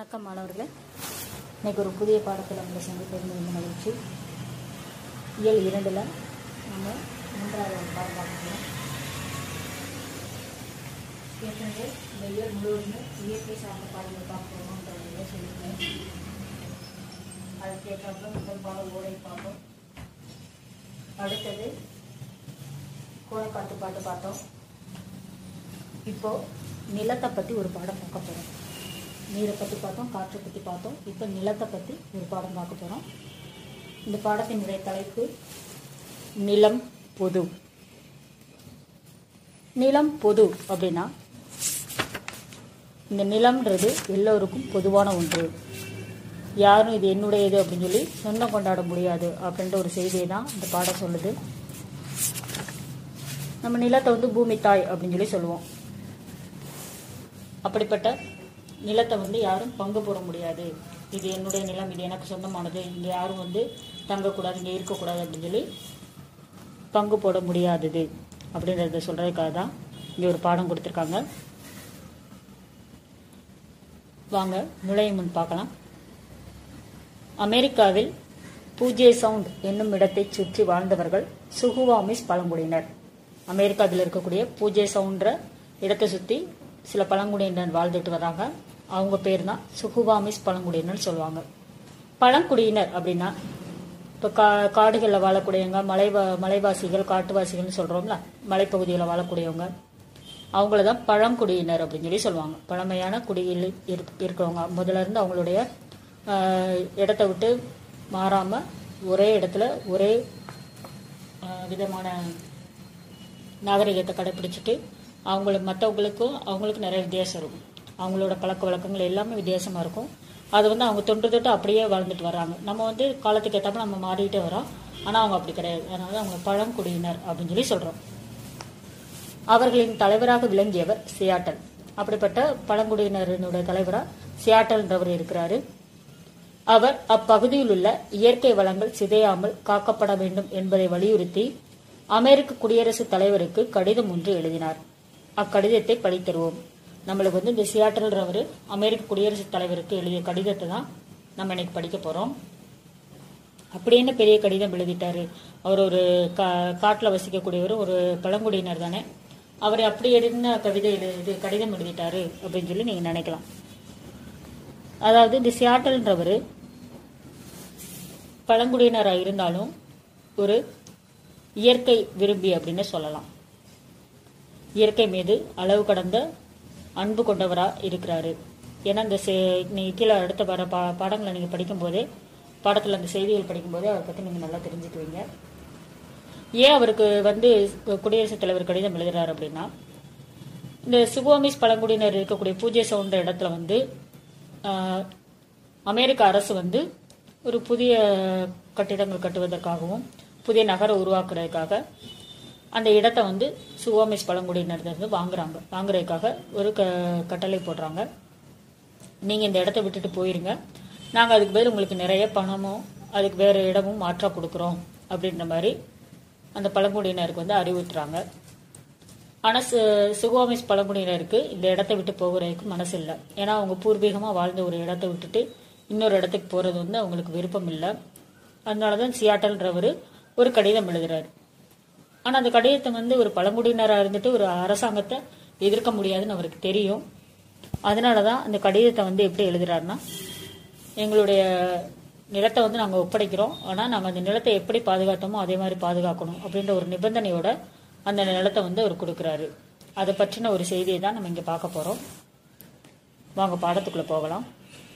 வணக்கம் மாணவர்களே. இன்னைக்கு ஒரு புதிய பாடத்தில் உங்களை சந்திப்பது மிகவும் மகிழ்ச்சி. இயல் 2ல் நம்ம 3வது பாடம் பார்க்கணும். ஏற்கனவே இந்த இயல் முழுவதுமே இயற்கை சார்ந்த பாடங்கள் பார்க்கணுன்றதை சொல்லியிருக்கேன். அதுக்கேற்றாப்புல முதல் பாடம் ஓடை பார்ப்போம். அடுத்தது கோலக்காட்டு பாட்டு பார்த்தோம். இப்போது நிலத்தை பற்றி ஒரு பாடம் பார்க்க போகிறோம். நீரை பற்றி பார்த்தோம், காற்றை பற்றி பார்த்தோம். இப்போ நிலத்தை பற்றி ஒரு பாடம் பார்க்க போகிறோம். இந்த பாடத்தினுடைய தலைப்பு நிலம் பொது. நிலம் பொது அப்படின்னா இந்த நிலம்ன்றது எல்லோருக்கும் பொதுவான ஒன்று. யாரும் இது என்னுடையது அப்படின்னு சொல்லி சொந்தம் கொண்டாட முடியாது அப்படின்ற ஒரு செய்தியை தான் இந்த பாடம் சொல்லுது. நம்ம நிலத்தை பூமி தாய் அப்படின்னு சொல்லி சொல்லுவோம். அப்படிப்பட்ட நிலத்தை யாரும் பங்கு போட முடியாது. இது என்னுடைய நிலம், இது எனக்கு சொந்தமானது, இங்கே யாரும் தங்கக்கூடாது, இங்கே இருக்கக்கூடாது அப்படின்னு சொல்லி பங்கு போட முடியாதது அப்படின்றத சொல்கிறதுக்காக தான் இங்கே ஒரு பாடம் கொடுத்துருக்காங்க. வாங்க நுழையும் முன் பார்க்கலாம். அமெரிக்காவில் பூஜே சவுண்ட் என்னும் இடத்தை சுற்றி வாழ்ந்தவர்கள் சுகுவாமிஸ் பழங்குடியினர். அமெரிக்காவில் இருக்கக்கூடிய பூஜே சவுண்ட்ற இடத்தை சுற்றி சில பழங்குடியினர் வாழ்ந்துட்டு வராங்க. அவங்க பேர் தான் சுகுவாமிஸ் பழங்குடியினர் சொல்லுவாங்க. பழங்குடியினர் அப்படின்னா இப்போ காடுகளில் வாழக்கூடியவங்க, மலைவாசிகள், காட்டுவாசிகள்னு சொல்கிறோம்ல, மலைப்பகுதியில் வாழக்கூடியவங்க, அவங்கள தான் பழங்குடியினர் அப்படின்னு சொல்லி சொல்லுவாங்க. பழமையான குடியில் இருக்கிறவங்க. முதல்ல இருந்து அவங்களுடைய இடத்த விட்டு மாறாமல் ஒரே இடத்துல ஒரே விதமான நாகரிகத்தை கடைப்பிடிச்சிட்டு அவங்களுக்கு நிறைய வித்தியாசம் இருக்கும். அவங்களோட பழக்க வழக்கங்கள் எல்லாமே வித்தியாசமாக இருக்கும். அது அவங்க தொன்று அப்படியே வாழ்ந்துட்டு வராங்க. நம்ம காலத்துக்கு ஏற்றாப்புல நம்ம மாறிட்டே வரோம். ஆனால் அவங்க அப்படி கிடையாது. அதனால அவங்க பழங்குடியினர் அப்படின்னு சொல்லி சொல்கிறோம். அவர்களின் தலைவராக விளங்கியவர் சியாட்டல். அப்படிப்பட்ட பழங்குடியினரினுடைய தலைவராக சியாட்டல்ன்றவர் இருக்கிறாரு. அவர் அப்பகுதியில் உள்ள இயற்கை வளங்கள் சிதையாமல் காக்கப்பட வேண்டும் என்பதை வலியுறுத்தி அமெரிக்க குடியரசுத் தலைவருக்கு கடிதம் ஒன்று எழுதினார். அக்கடிதத்தை படித்தருவோம். நம்மளுக்கு இந்த சியாட்டல்ன்றவர் அமெரிக்க குடியரசுத் தலைவருக்கு எழுதிய கடிதத்தை தான் நம்ம இன்னைக்கு படிக்க போகிறோம். அப்படி என்ன பெரிய கடிதம் எழுதிட்டாரு? அவர் ஒரு காட்டில் வசிக்கக்கூடியவர், ஒரு பழங்குடியினர் தானே. அவர் அப்படி என்ன கடிதம் எழுதிட்டாரு அப்படின்னு சொல்லி நீங்கள் நினைக்கலாம். அதாவது இந்த சியாட்டல்ன்றவர் பழங்குடியினராக இருந்தாலும் ஒரு இயற்கை விரும்பி அப்படின்னு சொல்லலாம். இயற்கை மீது அளவு கடந்த அன்பு கொண்டவராக இருக்கிறாரு. ஏன்னா இந்த நீங்கள் கீழே அடுத்த வர பாடங்களை நீங்கள் படிக்கும்போதே, பாடத்தில் அந்த செய்திகள் படிக்கும்போதே அவரை பற்றி நீங்கள் நல்லா தெரிஞ்சுக்குவீங்க. ஏன் அவருக்கு குடியரசுத் தலைவர் கடிதம் எழுதுறாரு அப்படின்னா, இந்த சுகுவாமிஸ் பழங்குடியினர் இருக்கக்கூடிய பூஜை சவுண்ட இடத்துல அமெரிக்க அரசு ஒரு புதிய கட்டிடங்கள் கட்டுவதற்காகவும் புதிய நகரை உருவாக்குறதுக்காக அந்த இடத்த சுகுவாமிஸ் பழங்குடியினர் வாங்குறதுக்காக ஒரு கட்டளை போடுறாங்க. நீங்கள் இந்த இடத்த விட்டுட்டு போயிருங்க, நாங்கள் அதுக்கு பேர் உங்களுக்கு நிறைய பணமும் அதுக்கு வேறு இடமும் மாற்றா கொடுக்குறோம் அப்படின்ற மாதிரி அந்த பழங்குடியினருக்கு அறிவுறுத்துறாங்க. ஆனால் சுகுவாமிஸ் பழங்குடியினருக்கு இந்த இடத்த விட்டு போகிறதுக்கு மனசு இல்லை. ஏன்னா அவங்க பூர்வீகமாக வாழ்ந்த ஒரு இடத்த விட்டுட்டு இன்னொரு இடத்துக்கு போகிறது அவங்களுக்கு விருப்பம் இல்லை. அதனால தான் சியாட்டல்ன்றவர் ஒரு கடிதம் எழுதுறாரு. ஆனால் அந்த கடிதத்தை ஒரு பழங்குடியினராக இருந்துட்டு ஒரு அரசாங்கத்தை எதிர்க்க முடியாதுன்னு அவருக்கு தெரியும். அதனால தான் அந்த கடிதத்தை எப்படி எழுதுறாருன்னா, எங்களுடைய நிலத்தை நாங்கள் ஒப்படைக்கிறோம், ஆனால் நாங்கள் அந்த நிலத்தை எப்படி பாதுகாத்தோமோ அதே மாதிரி பாதுகாக்கணும் அப்படின்ற ஒரு நிபந்தனையோட அந்த நிலத்தை அவர் கொடுக்குறாரு. அதை பற்றின ஒரு செய்தியை தான் நம்ம இங்கே பார்க்க போகிறோம். வாங்க பாடத்துக்குள்ளே போகலாம்.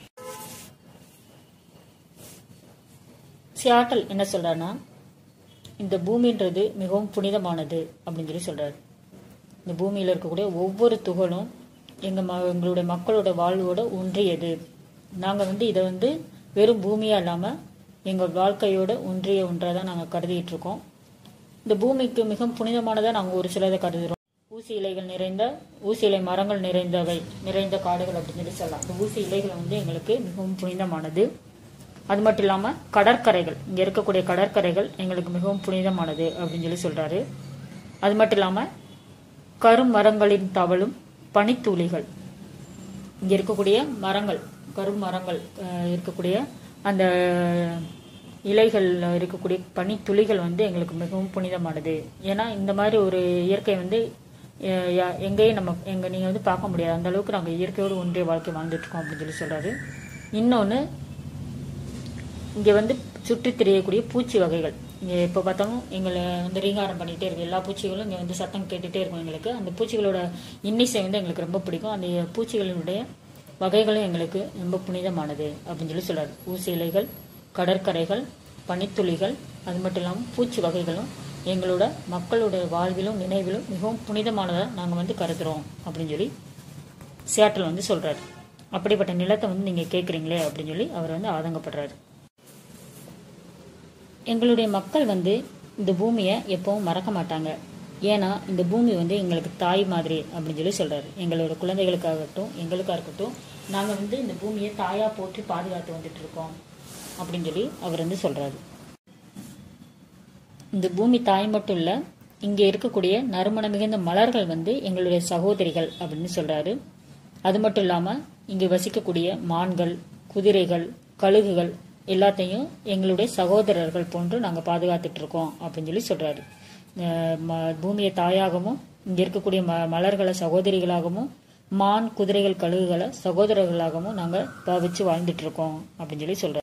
சியாட்டல் என்ன சொல்றாருன்னா, இந்த பூமின்றது மிகவும் புனிதமானது அப்படின்னு சொல்லி சொல்றாரு. இந்த பூமியில் இருக்கக்கூடிய ஒவ்வொரு துகளும் எங்களுடைய மக்களோட வாழ்வோட ஒன்றியது. நாங்கள் இதை வெறும் பூமியாக இல்லாமல் எங்கள் வாழ்க்கையோட ஒன்றிய ஒன்றாக தான் நாங்கள் கருதிட்டு இருக்கோம். இந்த பூமிக்கு மிகவும் புனிதமானதாக நாங்கள் ஒரு சிலதை கருதுகிறோம். ஊசி இலை மரங்கள் நிறைந்த காடுகள் அப்படின்னு சொல்லி சொல்லலாம். இந்த ஊசி இலைகள் எங்களுக்கு மிகவும் புனிதமானது. அது மட்டும் இல்லாமல் கடற்கரைகள், இங்கே இருக்கக்கூடிய கடற்கரைகள் எங்களுக்கு மிகவும் புனிதமானது அப்படின்னு சொல்லி சொல்கிறாரு. அது மட்டும் இல்லாமல் கருமரங்களின் தவளும் பனித்தூளிகள், இங்கே இருக்கக்கூடிய மரங்கள், கருமரங்கள் இருக்கக்கூடிய அந்த இலைகள் இருக்கக்கூடிய பனித்துளிகள் வந்து எங்களுக்கு மிகவும் புனிதமானது. ஏன்னா இந்த மாதிரி ஒரு இயற்கை வந்து எங்கேயும் நீங்கள் வந்து பார்க்க முடியாது. அந்த அளவுக்கு நாங்கள் இயற்கையோடு ஒன்றிய வாழ்க்கை வாழ்ந்துட்டுருக்கோம் அப்படின்னு சொல்கிறாரு. இன்னொன்று, இங்கே வந்து சுற்றி திரியக்கூடிய பூச்சி வகைகள், இங்கே எப்போ பார்த்தாலும் எங்களை வந்து ரீங்காரம் பண்ணிகிட்டே இருக்கும். எல்லா பூச்சிகளும் இங்கே வந்து சத்தம் கேட்டுகிட்டே இருக்கும் எங்களுக்கு. அந்த பூச்சிகளோட இன்னிசை வந்து எங்களுக்கு ரொம்ப பிடிக்கும். அந்த பூச்சிகளுடைய வகைகளும் எங்களுக்கு ரொம்ப புனிதமானது அப்படின்னு சொல்கிறார். ஊசி இலைகள், கடற்கரைகள், பனித்துளிகள், அது மட்டும் இல்லாமல் பூச்சி வகைகளும் எங்களோட மக்களோட வாழ்விலும் நினைவிலும் மிகவும் புனிதமானதை நாங்கள் வந்து கருதுகிறோம் அப்படின்னு சொல்லி சியாட்டில் வந்து சொல்கிறார். அப்படிப்பட்ட நிலத்தை வந்து நீங்கள் கேட்குறீங்களே அப்படின்னு சொல்லி அவர் வந்து ஆதங்கப்படுறாரு. எங்களுடைய மக்கள் வந்து இந்த பூமியை எப்பவும் மறக்க மாட்டாங்க. ஏன்னா இந்த பூமி வந்து எங்களுக்கு தாய் மாதிரி அப்படின்னு சொல்லி சொல்கிறாரு. எங்களோட குழந்தைகளுக்காகட்டும் எங்களுக்காக இருக்கட்டும், நாங்கள் வந்து இந்த பூமியை தாயாக போற்றி பாதுகாத்து வந்துட்டு இருக்கோம் அப்படின்னு சொல்லி அவர் வந்து சொல்கிறாரு. இந்த பூமி தாய் மட்டும் இல்லை, இங்கே இருக்கக்கூடிய நறுமணம் மிகுந்த மலர்கள் வந்து எங்களுடைய சகோதரிகள் அப்படின்னு சொல்கிறாரு. அது மட்டும் இல்லாமல் இங்கே வசிக்கக்கூடிய மான்கள், குதிரைகள், கழுகுகள் எல்லாத்தையும் எங்களுடைய சகோதரர்கள் போன்று நாங்கள் பாதுகாத்துட்டு இருக்கோம் அப்படின்னு சொல்லி சொல்கிறாரு. பூமியை தாயாகவும் இங்கே இருக்கக்கூடிய மலர்களை சகோதரிகளாகவும் மான், குதிரைகள், கழுகுகளை சகோதரர்களாகவும் நாங்கள் பாவிச்சு வாழ்ந்துட்டு இருக்கோம் அப்படின்னு சொல்லி சொல்கிறார்.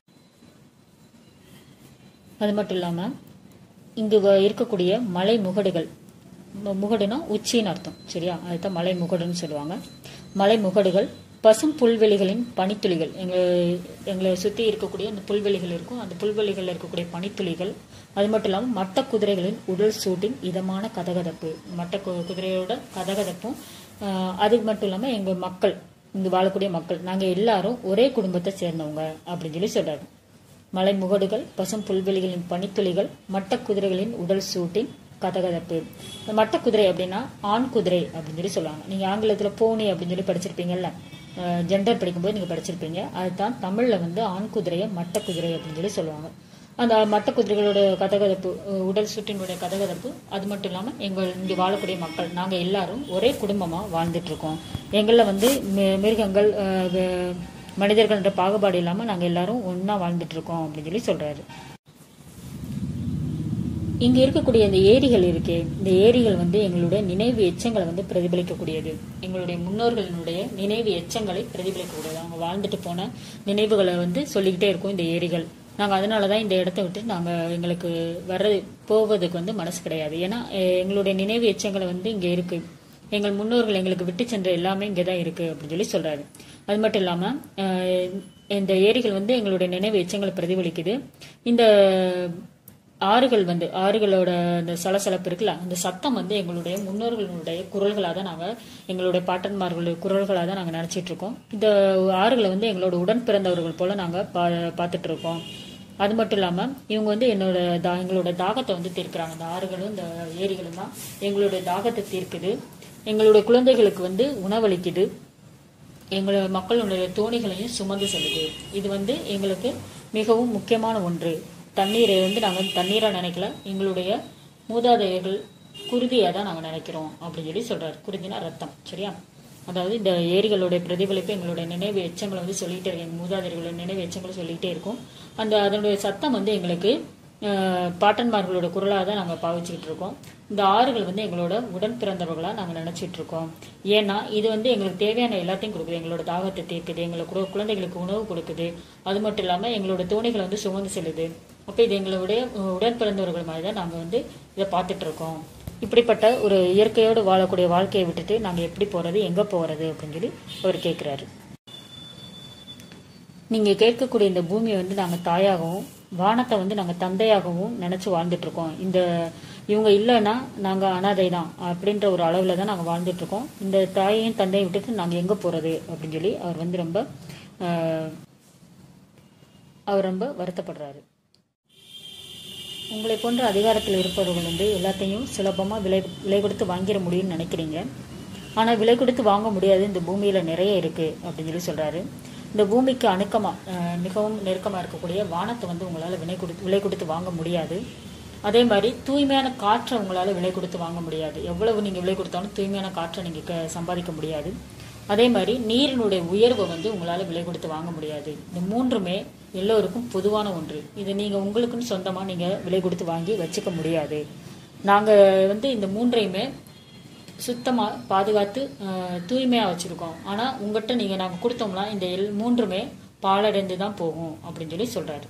அது மட்டும் இல்லாமல் இங்கு இருக்கக்கூடிய மலை முகடுகள், முகடுனா உச்சின்னு அர்த்தம், சரியா? அதுதான் மலை முகடுன்னு சொல்லுவாங்க. மலை முகடுகள், பசும் புல்வெளிகளின் பனித்துளிகள், எங்களை சுற்றி இருக்கக்கூடிய அந்த புல்வெளிகள் இருக்கும், அந்த புல்வெளிகளில் இருக்கக்கூடிய பனித்துளிகள். அது மட்டும் இல்லாமல் மட்ட குதிரைகளின் உடல் சூட்டின் இதமான கதகதப்பு, மட்ட குதிரையோட கதகதப்பும். அது மட்டும் இல்லாமல் எங்கள் மக்கள், இங்கு வாழக்கூடிய மக்கள், நாங்கள் எல்லாரும் ஒரே குடும்பத்தை சேர்ந்தவங்க அப்படின்னு சொல்லி சொல்கிறாரு. மலை முகடுகள், பசும் புல்வெளிகளின் பனித்துளிகள், மட்ட குதிரைகளின் உடல் சூட்டின் கதகதப்பு. இந்த மட்ட குதிரை அப்படின்னா ஆண் குதிரை அப்படின்னு சொல்லி சொல்லுவாங்க. நீங்கள் ஆங்கிலத்தில் போனி அப்படின்னு சொல்லி படிச்சிருப்பீங்கல்ல, ஜெண்டர் படிக்கும்போது நீங்கள் படிச்சிருப்பீங்க. அதுதான் தமிழில் வந்து ஆண் குதிரையை மட்ட குதிரை அப்படின்னு சொல்லி சொல்லுவாங்க. அந்த மட்ட குதிரைகளோட கதகதப்பு, உடல் சுற்றினுடைய கதகதப்பு. அது மட்டும் இல்லாமல் இங்கே வாழக்கூடிய மக்கள், நாங்கள் எல்லாரும் ஒரே குடும்பமாக வாழ்ந்துட்டுருக்கோம். எங்களில் வந்து மிருகங்கள், மனிதர்கள்ன்ற பாகுபாடு இல்லாமல் நாங்கள் எல்லாரும் ஒன்றா வாழ்ந்துட்டுருக்கோம் அப்படின்னு சொல்லி சொல்கிறாரு. இங்கே இருக்கக்கூடிய இந்த ஏரிகள் இருக்கே, இந்த ஏரிகள் வந்து எங்களுடைய நினைவு எச்சங்களை வந்து பிரதிபலிக்கக்கூடியது. எங்களுடைய முன்னோர்களினுடைய நினைவு எச்சங்களை பிரதிபலிக்கக்கூடியது. அவங்க வாழ்ந்துட்டு போன நினைவுகளை வந்து சொல்லிக்கிட்டே இருக்கும் இந்த ஏரிகள். நாங்கள் அதனால தான் இந்த இடத்த விட்டு எங்களுக்கு போவதுக்கு வந்து மனசு கிடையாது. ஏன்னா எங்களுடைய நினைவு எச்சங்களை வந்து இங்கே இருக்கு. எங்கள் முன்னோர்கள் எங்களுக்கு விட்டு சென்ற எல்லாமே இங்கே தான் இருக்கு அப்படின்னு சொல்லி சொல்றாரு. அது மட்டும் இல்லாமல் இந்த ஏரிகள் வந்து எங்களுடைய நினைவு எச்சங்களை பிரதிபலிக்குது. இந்த ஆறுகளோட அந்த சலசலப்பு இருக்குல்ல, அந்த சத்தம் வந்து எங்களுடைய முன்னோர்களுடைய குரல்களாக தான் நாங்கள், எங்களுடைய பாட்டன்மார்களுடைய குரல்களாக தான் நாங்கள் நினச்சிட்டு இருக்கோம். இந்த ஆறுகளை வந்து எங்களோட உடன் பிறந்தவர்கள் போல நாங்கள் பார்த்துட்டு இருக்கோம். அது மட்டும் இல்லாமல் இவங்க வந்து எங்களோட தாகத்தை வந்து தீர்க்கிறாங்க. இந்த ஆறுகளும் இந்த ஏரிகளும் தான் எங்களுடைய தாகத்தை தீர்க்குது. எங்களுடைய குழந்தைகளுக்கு வந்து உணவளிக்குது. எங்களுடைய மக்களுடைய தோணிகளையும் சுமந்து செல்லுது. இது வந்து எங்களுக்கு மிகவும் முக்கியமான ஒன்று. தண்ணீரை வந்து நாங்கள் தண்ணீராக நினைக்கல, எங்களுடைய மூதாதையர்கள் குருதியாக தான் நாங்கள் நினைக்கிறோம் அப்படின்னு சொல்லி சொல்கிறார். குருதினா ரத்தம், சரியா? அதாவது இந்த ஏரிகளுடைய பிரதிபலிப்பு எங்களுடைய நினைவு எச்சங்களை வந்து சொல்லிகிட்டே இருக்கு. எங்கள் மூதாதையர்களுடைய நினைவு எச்சங்களை சொல்லிகிட்டே இருக்கும். அதனுடைய சத்தம் வந்து எங்களுக்கு பாட்டன்மார்களோட குரலாக தான் நாங்கள் பாவிச்சுக்கிட்டு இருக்கோம். இந்த ஆறுகள் வந்து எங்களோட உடன் பிறந்தவர்களாக நாங்கள் நினச்சிட்டு இருக்கோம். ஏன்னா இது வந்து எங்களுக்கு தேவையான எல்லாத்தையும் கொடுக்குது. எங்களோட தாகத்தை தீர்க்குது, எங்களுக்கு குழந்தைகளுக்கு உணவு கொடுக்குது. அது மட்டும் இல்லாமல் எங்களோட தோணிகளை வந்து சுமந்து செல்லுது. அப்போ இது எங்களுடைய உடன் பிறந்தவர்கள் மாதிரி தான் நாங்கள் வந்து இதை பார்த்துட்டு இருக்கோம். இப்படிப்பட்ட ஒரு இயற்கையோடு வாழக்கூடிய வாழ்க்கையை விட்டுட்டு நாங்கள் எப்படி போகிறது, எங்கே போகிறது அப்படின்னு சொல்லி அவர் கேட்குறாரு. நீங்கள் கேட்கக்கூடிய இந்த பூமியை வந்து நாங்கள் தாயாகவும் வானத்தை வந்து நாங்கள் தந்தையாகவும் நினச்சி வாழ்ந்துட்டு இருக்கோம். இவங்க இல்லைன்னா நாங்கள் அனாதை தான் அப்படின்ற ஒரு அளவில் தான் நாங்கள் வாழ்ந்துட்டுருக்கோம். இந்த தாயையும் தந்தையும் விட்டுட்டு நாங்கள் எங்கே போகிறது அப்படின்னு சொல்லி அவர் வந்து ரொம்ப வருத்தப்படுறாரு. உங்களை போன்ற அதிகாரத்தில் இருப்பவர்கள் வந்து எல்லாத்தையும் சுலபமாக விலை கொடுத்து வாங்கிட முடியும்னு நினைக்கிறீங்க. ஆனால் விலை கொடுத்து வாங்க முடியாது, இந்த பூமியில் நிறைய இருக்குது அப்படின்னு சொல்லி சொல்கிறாரு. இந்த பூமிக்கு மிகவும் நெருக்கமாக இருக்கக்கூடிய வானத்தை வந்து உங்களால் விலை கொடுத்து வாங்க முடியாது. அதே மாதிரி தூய்மையான காற்றை உங்களால் விலை கொடுத்து வாங்க முடியாது. எவ்வளவு நீங்கள் விலை கொடுத்தாலும் தூய்மையான காற்றை நீங்கள் சம்பாதிக்க முடியாது. அதே மாதிரி நீரினுடைய உயர்வை வந்து உங்களால் விலை கொடுத்து வாங்க முடியாது. இந்த மூன்றுமே எல்லோருக்கும் பொதுவான ஒன்று. இது நீங்கள் உங்களுக்குன்னு சொந்தமாக நீங்கள் விலை கொடுத்து வாங்கி வச்சுக்க முடியாது. நாங்கள் வந்து இந்த மூன்றையுமே சுத்தமாக பாதுகாத்து தூய்மையாக வச்சுருக்கோம். ஆனால் உங்கள்கிட்ட நீங்கள் நாங்கள் கொடுத்தோம்னா இந்த மூன்றுமே பாழடைந்து தான் போகும் அப்படின்னு சொல்லி சொல்கிறாரு.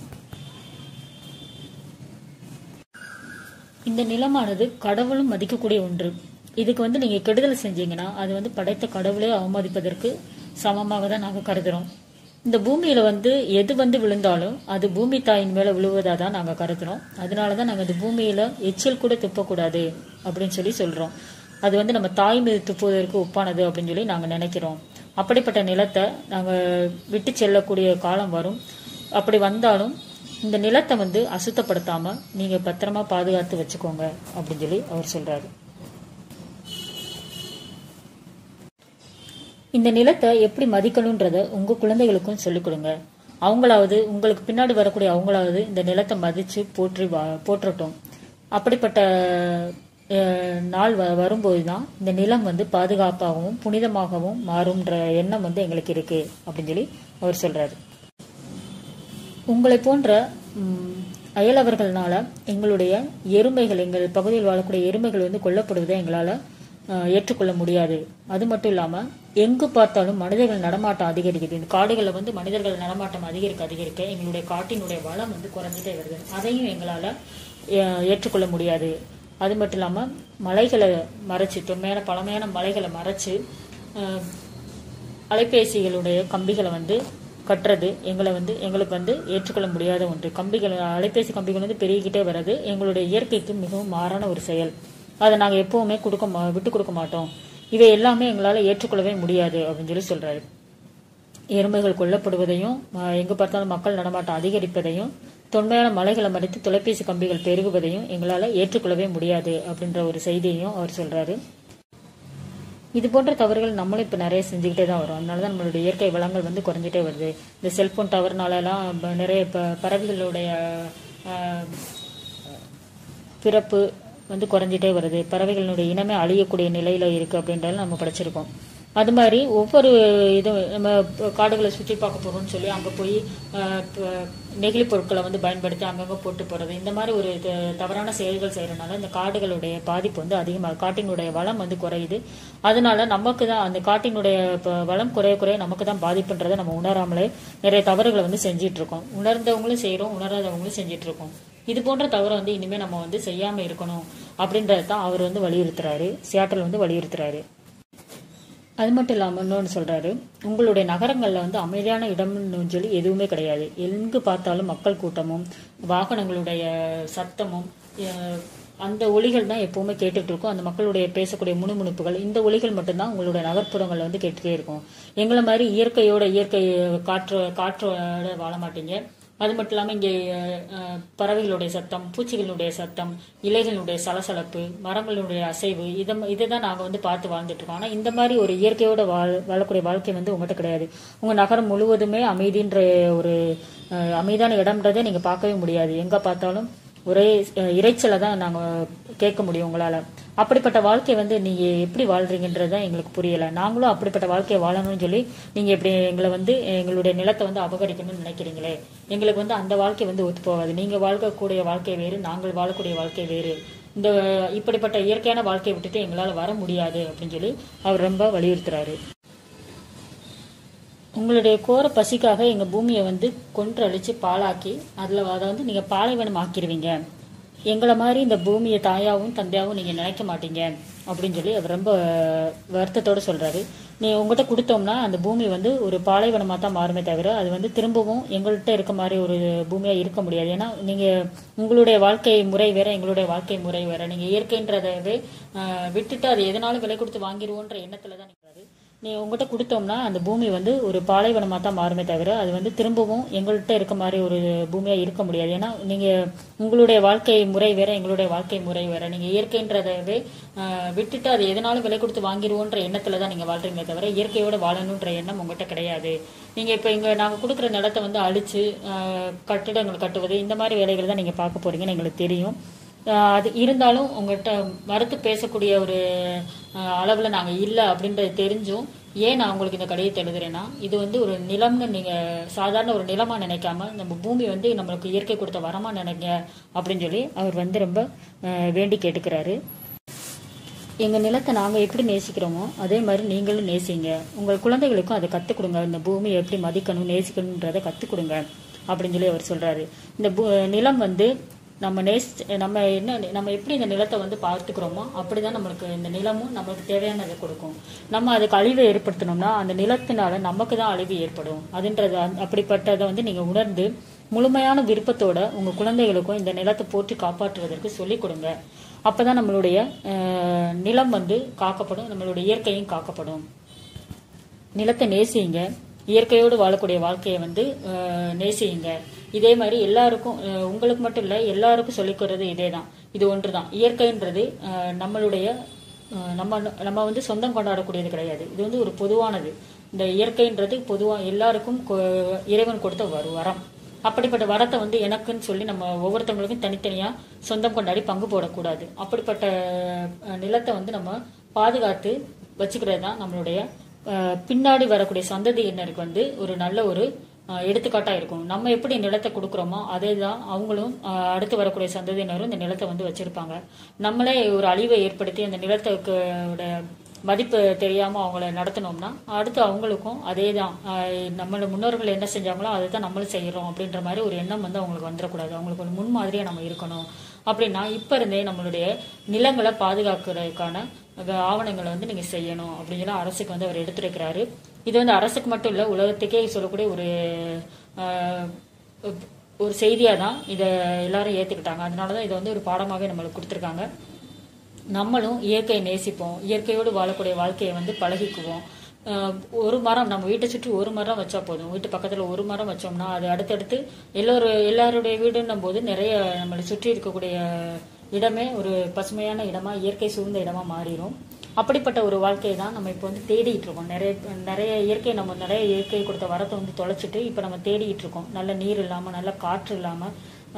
இந்த நிலமானது கடவுளும் மதிக்கக்கூடிய ஒன்று. இதுக்கு வந்து நீங்கள் கெடுதல் செஞ்சீங்கன்னா அது வந்து படைத்த கடவுளே அவமதிப்பதற்கு சமமாக தான் நாங்கள் கருதுகிறோம். இந்த பூமியில் வந்து எது வந்து விழுந்தாலும் அது பூமி தாயின் மேலே விழுவதாக தான் நாங்கள் கருதுகிறோம். அதனால தான் நாங்கள் இந்த பூமியில் எச்சில் கூட துப்பக்கூடாது அப்படின்னு சொல்லி சொல்கிறோம். அது வந்து நம்ம தாய் மீது துப்புவதற்கு ஒப்பானது அப்படின்னு சொல்லி நாங்கள் நினைக்கிறோம். அப்படிப்பட்ட நிலத்தை நாங்கள் விட்டு செல்லக்கூடிய காலம் வரும். அப்படி வந்தாலும் இந்த நிலத்தை வந்து அசுத்தப்படுத்தாமல் நீங்கள் பத்திரமா பாதுகாத்து வச்சுக்கோங்க அப்படின்னு சொல்லி அவர் சொல்கிறாரு. இந்த நிலத்தை எப்படி மதிக்கணுன்றத உங்கள் குழந்தைகளுக்கும் சொல்லிக் கொடுங்க. அவங்களாவது உங்களுக்கு பின்னாடி வரக்கூடிய அவங்களாவது இந்த நிலத்தை மதித்து போற்றட்டும். அப்படிப்பட்ட நாள் வரும்போது தான் இந்த நிலம் வந்து பாதுகாப்பாகவும் புனிதமாகவும் மாறும்ன்ற எண்ணம் வந்து எங்களுக்கு இருக்கு அப்படின்னு சொல்லி அவர் சொல்றாரு. உங்களை போன்ற அயலவர்களால எங்களுடைய எருமைகள், எங்கள் பகுதியில் வாழக்கூடிய எருமைகள் வந்து கொல்லப்படுவதை எங்களால் ஏற்றுக்கொள்ள முடியாது. அது மட்டும் இல்லாமல் எங்கு பார்த்தாலும் மனிதர்கள் நடமாட்டம் அதிகரிக்குது. இந்த காடுகளில் வந்து மனிதர்கள் நடமாட்டம் அதிகரிக்க எங்களுடைய காட்டினுடைய வளம் வந்து குறைஞ்சிட்டே வருது. அதையும் எங்களால் ஏற்றுக்கொள்ள முடியாது. அது மட்டும் இல்லாமல் மலைகளை மறைச்சு, தொன்மையான பழமையான மலைகளை மறைச்சு அலைபேசிகளுடைய கம்பிகளை வந்து கட்டுறது எங்களுக்கு வந்து ஏற்றுக்கொள்ள முடியாத ஒன்று. அலைபேசி கம்பிகள் வந்து பெருகிக்கிட்டே வர்றது எங்களுடைய இயற்கைக்கு மிகவும் மாறான ஒரு செயல். அதை நாங்கள் எப்பவுமே விட்டு கொடுக்க மாட்டோம். இவை எல்லாமே எங்களால் ஏற்றுக்கொள்ளவே முடியாது அப்படின்னு சொல்லி சொல்றாரு. எருமைகள் கொல்லப்படுவதையும், எங்கு பார்த்தாலும் மக்கள் நடமாட்டம் அதிகரிப்பதையும், தொன்மையான மலைகளை மறைத்து தொலைபேசி கம்பிகள் பெருகுவதையும் எங்களால் ஏற்றுக்கொள்ளவே முடியாது அப்படின்ற ஒரு செய்தியையும் அவர் சொல்றாரு. இது போன்ற தவறுகள் நம்மளும் இப்போ நிறைய செஞ்சுக்கிட்டே தான் வரும். அதனால தான் நம்மளுடைய இயற்கை வளங்கள் வந்து குறைஞ்சிட்டே வருது. இந்த செல்போன் டவர்னாலலாம் நிறைய பறவைகளுடைய பிறப்பு வந்து குறைஞ்சிட்டே வருது. பறவைகளினுடைய இனமே அழியக்கூடிய நிலையில இருக்கு அப்படின்றது நம்ம படிச்சிருக்கோம். அது மாதிரி ஒவ்வொரு இதுவும் நம்ம காடுகளை சுற்றி பார்க்க போறோம்னு சொல்லி அங்கே போய் நெகிழி பொருட்களை வந்து பயன்படுத்தி அங்கங்கே போட்டு போறது, இந்த மாதிரி ஒரு தவறான செயல்கள் செய்யறதுனால இந்த காடுகளுடைய பாதிப்பு வந்து அதிகமாக, காட்டினுடைய வளம் வந்து குறையுது. அதனால நமக்கு தான் அந்த காட்டினுடைய வளம் குறைய நமக்கு தான் பாதிப்புன்றதை நம்ம உணராமலே நிறைய தவறுகளை வந்து செஞ்சிட்டு இருக்கோம். உணர்ந்தவங்களும் செய்யறோம், உணராதவங்களும் செஞ்சிட்டு இருக்கோம். இது போன்ற தவறை வந்து இனிமே நம்ம வந்து செய்யாம இருக்கணும் அப்படின்றது தான் அவர் வந்து வலியுறுத்துறாரு, சியாட்டல் வந்து வலியுறுத்துறாரு. அது மட்டும் இல்லாமல் இன்னொன்று சொல்றாரு, உங்களுடைய நகரங்களில் வந்து அமைதியான இடம்னு சொல்லி எதுவுமே கிடையாது. எங்கு பார்த்தாலும் மக்கள் கூட்டமும் வாகனங்களுடைய சத்தமும் அந்த ஒலிகள் தான் எப்பவுமே கேட்டுட்டு இருக்கும். அந்த மக்களுடைய பேசக்கூடிய முணுமுணுப்புகள், இந்த ஒலிகள் மட்டும்தான் உங்களுடைய நகர்ப்புறங்களில் வந்து கேட்டுட்டே இருக்கும். எங்களை மாதிரி இயற்கை காற்றோட வாழ மாட்டீங்க. அது மட்டும் இல்லாமல் இங்கே பறவைகளுடைய சத்தம், பூச்சிகளுடைய சத்தம், இலைகளுடைய சலசலப்பு, மரங்களுடைய அசைவு, இதை தான் நாங்கள் வந்து பார்த்து வாழ்ந்துட்டு இருக்கோம். ஆனால் இந்த மாதிரி ஒரு இயற்கையோட வாழக்கூடிய வாழ்க்கை வந்து உங்கள்கிட்ட கிடையாது. உங்கள் நகரம் முழுவதுமே அமைதின்ற ஒரு அமைதியான இடம்ன்றதே நீங்கள் பார்க்கவே முடியாது. எங்கே பார்த்தாலும் ஒரே இறைச்சலை தான் நாங்கள் கேட்க முடியும் உங்களால். அப்படிப்பட்ட வாழ்க்கை வந்து நீங்கள் எப்படி வாழ்றீங்கன்றதுதான் எங்களுக்கு புரியலை. நாங்களும் அப்படிப்பட்ட வாழ்க்கையை வாழணும்னு சொல்லி நீங்கள் எப்படி எங்களை வந்து எங்களுடைய நிலத்தை வந்து அபகரிக்கணும்னு நினைக்கிறீங்களே, எங்களுக்கு வந்து அந்த வாழ்க்கை வந்து ஒத்து போகாது. நீங்கள் வாழக்கூடிய வாழ்க்கை வேறு, நாங்கள் வாழக்கூடிய வாழ்க்கை வேறு. இந்த இப்படிப்பட்ட இயற்கையான வாழ்க்கையை விட்டுட்டு எங்களால் வர முடியாது அப்படின்னு சொல்லி அவர் ரொம்ப வலியுறுத்துறாரு. உங்களுடைய கோர பசிக்காக எங்கள் பூமியை வந்து கொன்றழிச்சு பாழாக்கி அதை வந்து நீங்கள் பாலைவனம் ஆக்கிடுவீங்க. எங்களை மாதிரி இந்த பூமியை தாயாவும் தந்தையாவும் நீங்கள் நினைக்க மாட்டீங்க அப்படின்னு சொல்லி அவர் ரொம்ப வருத்தத்தோடு சொல்கிறாரு. உங்கள்கிட்ட கொடுத்தோம்னா அந்த பூமி வந்து ஒரு பாலைவனமாக தான் மாறுமே தவிர அது வந்து திரும்பவும் எங்கள்கிட்ட இருக்க மாதிரி ஒரு பூமியாக இருக்க முடியாது. ஏன்னா நீங்கள் உங்களுடைய வாழ்க்கை முறை வேற, எங்களுடைய வாழ்க்கை முறை வேற. நீங்கள் இயற்கைன்றதவே விட்டுட்டு அது எதனாலும் விலை கொடுத்து வாங்கிடுவோன்ற எண்ணத்தில் தான் நிற்கிறாரு. உங்கள்கிட்ட கொடுத்தோம்னா அந்த பூமி வந்து ஒரு பாலைவனமாக தான் மாறுமே தவிர அது வந்து திரும்பவும் எங்கள்கிட்ட இருக்க மாதிரி ஒரு பூமியாக இருக்க முடியாது. ஏன்னா நீங்கள் உங்களுடைய வாழ்க்கை முறை வேற, எங்களுடைய வாழ்க்கை முறை வேற. நீங்கள் இயற்கைன்றதவே விட்டுட்டு அது எதனாலும் விலை கொடுத்து வாங்கிடுவோன்ற எண்ணத்தில் தான் நீங்கள் வாழ்றீங்க தவிர இயற்கையோட வாழணுன்ற எண்ணம் உங்கள்கிட்ட கிடையாது. நீங்கள் இப்போ இங்கே நாங்கள் கொடுக்குற நிலத்தை வந்து அழிச்சு கட்டிடங்கள் கட்டுவது, இந்த மாதிரி வேலைகள் தான் நீங்கள் பார்க்க போறீங்கன்னு எங்களுக்கு தெரியும். அது இருந்தாலும் உங்கள்கிட்ட மறுத்து பேசக்கூடிய ஒரு அளவில் நாங்கள் இல்லை அப்படின்றது தெரிஞ்சும் ஏன் நான் உங்களுக்கு இந்த கடிதத்தை எழுதுறேன்னா, இது வந்து ஒரு நிலம்னு நீங்கள் சாதாரண ஒரு நிலமாக நினைக்காம நம்ம பூமி வந்து நம்மளுக்கு இயற்கை கொடுத்த வரமா நினைங்க அப்படின்னு சொல்லி அவர் வந்து ரொம்ப வேண்டி கேட்டுக்கிறாரு. எங்கள் நிலத்தை நாங்கள் எப்படி நேசிக்கிறோமோ அதே மாதிரி நீங்களும் நேசிங்க. உங்கள் குழந்தைகளுக்கும் அதை கற்றுக் கொடுங்க. இந்த பூமியை எப்படி மதிக்கணும் நேசிக்கணுன்றதை கற்றுக் கொடுங்க அப்படின்னு சொல்லி அவர் சொல்கிறாரு. இந்த நிலம் வந்து நம்ம எப்படி இந்த நிலத்தை வந்து பார்த்துக்கிறோமோ அப்படிதான் நம்மளுக்கு இந்த நிலமும் நம்மளுக்கு தேவையானதை கொடுக்கும். நம்ம அதுக்கு அழிவை ஏற்படுத்தணும்னா அந்த நிலத்தினால நமக்கு தான் அழிவு ஏற்படும். அதுன்றது அப்படிப்பட்டதை வந்து நீங்கள் உணர்ந்து முழுமையான விருப்பத்தோட உங்கள் குழந்தைகளுக்கும் இந்த நிலத்தை போற்றி காப்பாற்றுவதற்கு சொல்லிக் கொடுங்க. அப்பதான் நம்மளுடைய நிலம் வந்து காக்கப்படும், நம்மளுடைய இயற்கையும் காக்கப்படும். நிலத்தை நேசியுங்க. இயற்கையோடு வாழக்கூடிய வாழ்க்கையை வந்து நேசியுங்க. இதே மாதிரி எல்லாருக்கும், உங்களுக்கு மட்டும் இல்லை எல்லாருக்கும் சொல்லிக்கிறது இதே தான். இது ஒன்று தான். இயற்கைன்றது நம்மளுடைய நம்ம வந்து சொந்தம் கொண்டாடக்கூடியது கிடையாது. இது வந்து ஒரு பொதுவானது. இந்த இயற்கைன்றது பொதுவாக எல்லாருக்கும் இறைவன் கொடுத்த ஒரு வரம். அப்படிப்பட்ட வரத்தை வந்து எனக்குன்னு சொல்லி நம்ம ஒவ்வொருத்தவங்களுக்கும் தனித்தனியாக சொந்தம் கொண்டாடி பங்கு போடக்கூடாது. அப்படிப்பட்ட நிலத்தை வந்து நம்ம பாதுகாத்து வச்சுக்கிறது தான் நம்மளுடைய பின்னாடி வரக்கூடிய சந்ததியினருக்கு வந்து ஒரு நல்ல ஒரு எடுத்துக்காட்டாக இருக்கும். நம்ம எப்படி நிலத்தை கொடுக்குறோமோ அதே தான் அவங்களும் அடுத்து வரக்கூடிய சந்ததியினரும் இந்த நிலத்தை வந்து வச்சிருப்பாங்க. நம்மளே ஒரு அழிவை ஏற்படுத்தி அந்த நிலத்துக்கு மதிப்பு தெரியாமல் அவங்கள நடத்தினோம்னா அடுத்து அவங்களுக்கும் அதே தான், நம்மளோட முன்னோர்கள் என்ன செஞ்சாங்களோ அதை தான் நம்மளும் செய்கிறோம் அப்படின்ற மாதிரி ஒரு எண்ணம் வந்து அவங்களுக்கு வந்துடக்கூடாது. அவங்களுக்கு ஒரு முன்மாதிரியாக நம்ம இருக்கணும். அப்படின்னா இப்போ இருந்தே நம்மளுடைய நிலங்களை பாதுகாக்கிறதுக்கான ஆவணங்களை வந்து நீங்கள் செய்யணும் அப்படின்னு சொல்லி அரசுக்கு வந்து அவர் எடுத்துரைக்கிறாரு. இது வந்து அரசுக்கு மட்டும் இல்லை, உலகத்துக்கே சொல்லக்கூடிய ஒரு செய்தியாக தான் இதை எல்லாரும் ஏற்றுக்கிட்டாங்க. அதனால தான் இதை வந்து ஒரு பாடமாகவே நம்மளுக்கு கொடுத்துருக்காங்க. நம்மளும் இயற்கையை நேசிப்போம். இயற்கையோடு வாழக்கூடிய வாழ்க்கையை வந்து பழகிக்குவோம். ஒரு மரம் நம்ம வீட்டை சுற்றி ஒரு மரம் வச்சா போதும். வீட்டு பக்கத்தில் ஒரு மரம் வச்சோம்னா அது அடுத்தடுத்து எல்லாருடைய வீடுன்னும் போது நிறைய நம்மளை சுற்றி இருக்கக்கூடிய இடமே ஒரு பசுமையான இடமா, இயற்கை சூழ்ந்த இடமா மாறிடும். அப்படிப்பட்ட ஒரு வாழ்க்கையை தான் நம்ம இப்போ வந்து தேடிட்டு இருக்கோம். நிறைய இயற்கை கொடுத்த வரத்தை வந்து தொலைச்சிட்டு இப்போ நம்ம தேடிட்டு இருக்கோம். நல்ல நீர் இல்லாமல், நல்ல காற்று இல்லாமல்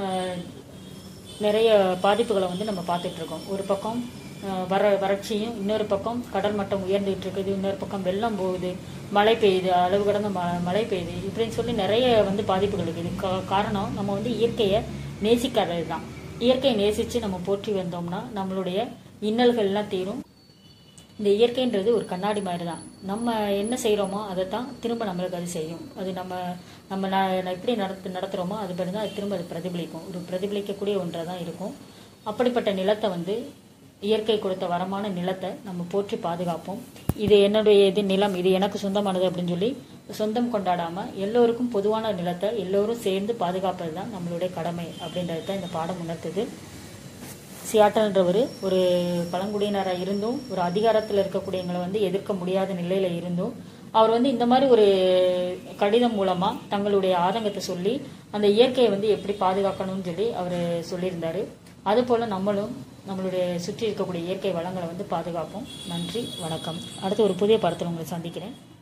நிறைய பாதிப்புகளை வந்து நம்ம பார்த்துட்டு இருக்கோம். ஒரு பக்கம் வறட்சியும், இன்னொரு பக்கம் கடல் மட்டம் உயர்ந்துட்டு இருக்குது, இன்னொரு பக்கம் வெள்ளம் போகுது, மழை பெய்யுது, அளவு கடந்த மழை பெய்யுது, இப்படின்னு சொல்லி நிறைய வந்து பாதிப்புகள் இருக்குது. காரணம் நம்ம வந்து இயற்கையை நேசிக்காதது தான். இயற்கையை நேசித்து நம்ம போற்றி வந்தோம்னா நம்மளுடைய இன்னல்கள்லாம் தீரும். இந்த இயற்கைன்றது ஒரு கண்ணாடி மாதிரி தான். நம்ம என்ன செய்கிறோமோ அதை தான் திரும்ப நம்மளுக்கு அது செய்யும். அது நம்ம எப்படி நடத்துகிறோமோ அது படி தான் அது திரும்ப அது பிரதிபலிக்கும். ஒரு பிரதிபலிக்கக்கூடிய ஒன்றாக தான் இருக்கும். அப்படிப்பட்ட நிலத்தை வந்து இயற்கை கொடுத்த வரமான நிலத்தை நம்ம போற்றி பாதுகாப்போம். இது என்னுடைய நிலம், இது எனக்கு சொந்தமானது அப்படின்னு சொல்லி சொந்தம் கொண்டாடாமல் எல்லோருக்கும் பொதுவான நிலத்தை எல்லோரும் சேர்ந்து பாதுகாப்பது தான் நம்மளுடைய கடமை அப்படின்றது தான் இந்த பாடம் உணர்த்துது. சியாட்டல்ன்றவர் ஒரு பழங்குடியினராக இருந்தும் ஒரு அதிகாரத்தில் இருக்கக்கூடியவங்களை வந்து எதிர்க்க முடியாத நிலையில இருந்தும் அவர் வந்து இந்த மாதிரி ஒரு கடிதம் மூலமா தங்களுடைய ஆதங்கத்தை சொல்லி அந்த இயற்கையை வந்து எப்படி பாதுகாக்கணும்னு சொல்லி அவர் சொல்லியிருந்தாரு. அதுபோல நம்மளும் நம்மளுடைய சுற்றி இருக்கக்கூடிய இயற்கை வளங்களை வந்து பாதுகாப்போம். நன்றி, வணக்கம். அடுத்து ஒரு புதிய படத்தில் உங்களை சந்திக்கிறேன்.